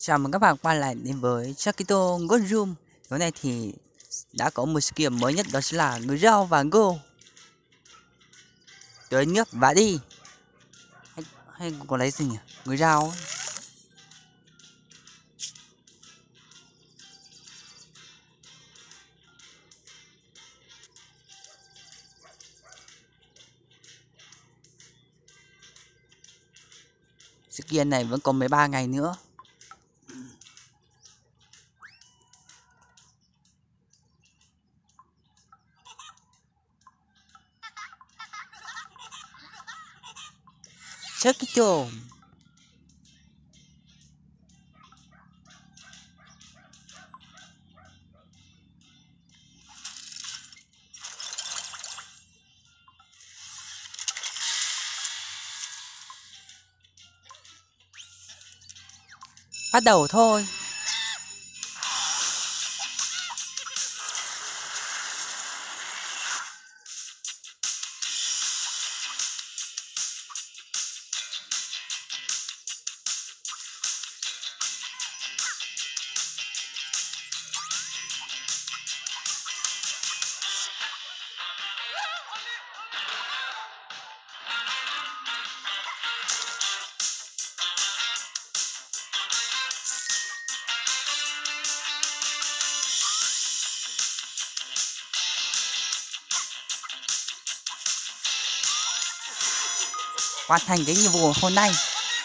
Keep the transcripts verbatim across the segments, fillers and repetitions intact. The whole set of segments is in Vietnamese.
Chào mừng các bạn quay lại đến với Shakito God Room. Tối nay thì đã có một skin mới nhất, đó chính là người rau và Go. Tới nước và đi. Hay, hay còn lấy gì nhỉ? Người rau ấy. Skin này vẫn còn mười ba ngày nữa. Shakito. Bắt đầu thôi. Hoàn thành cái nhiệm vụ hôm nay.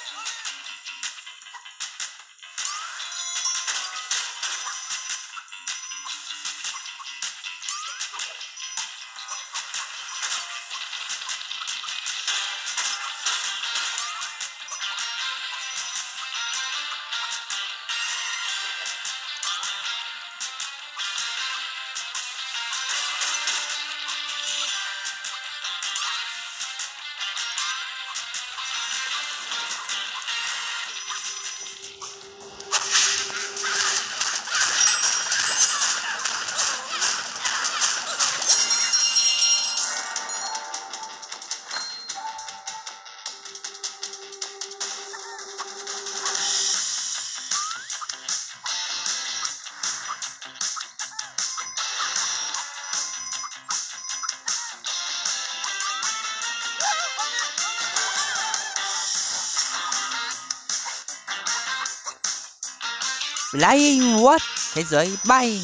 Flying what? Thế giới bay.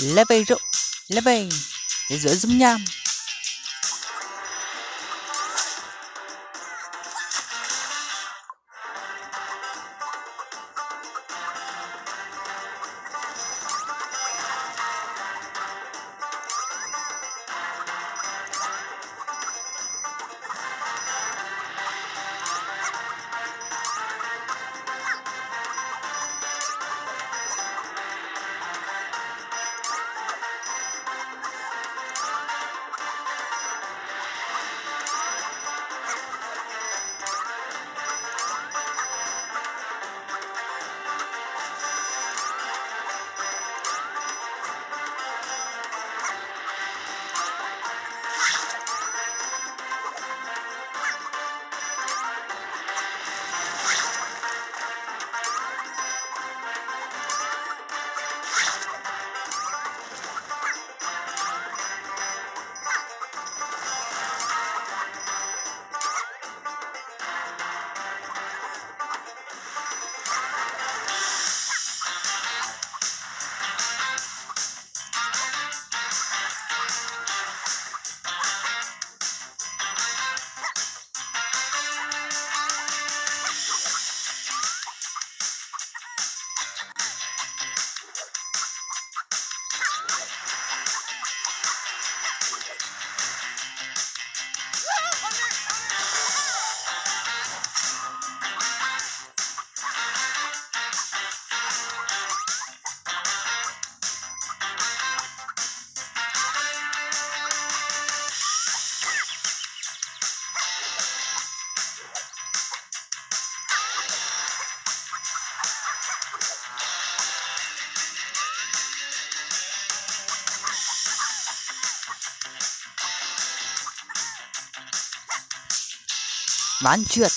Level rộ, level thế giới dung nham. Ván trượt.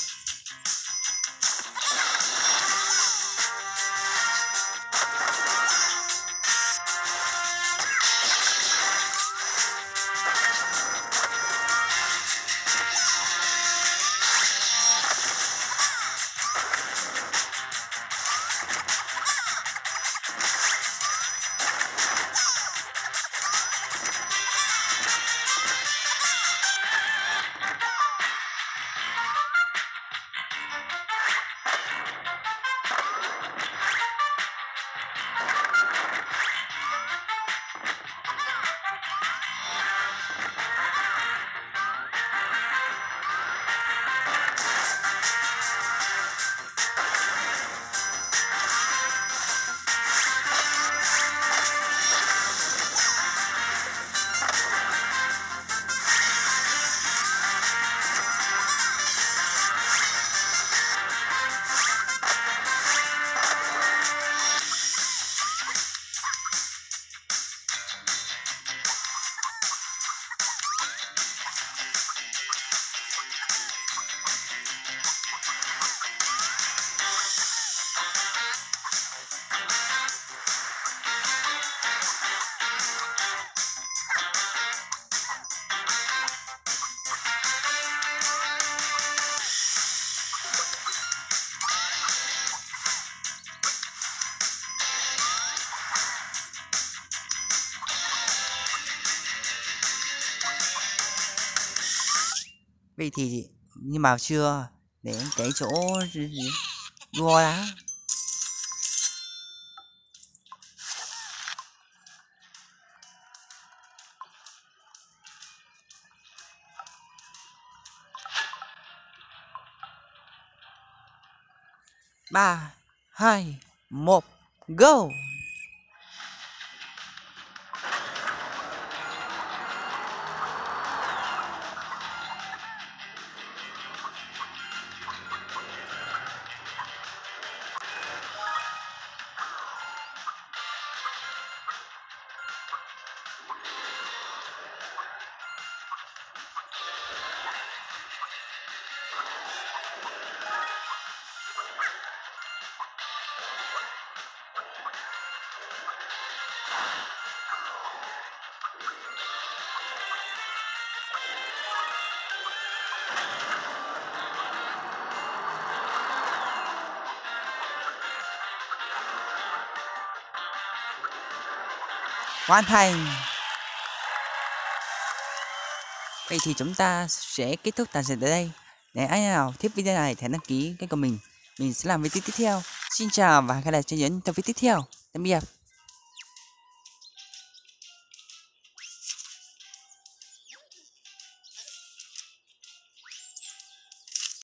Vậy thì nhưng mà chưa đến cái chỗ đua đã. Ba, hai, một, go. hoàn thành. Vậy thì chúng ta sẽ kết thúc tàn diện tại đây. Nếu ai nào thích video này thì đăng ký kênh của mình. Mình sẽ làm video tiếp theo. Xin chào và hẹn gặp lại cho những trong video tiếp theo. Tạm biệt.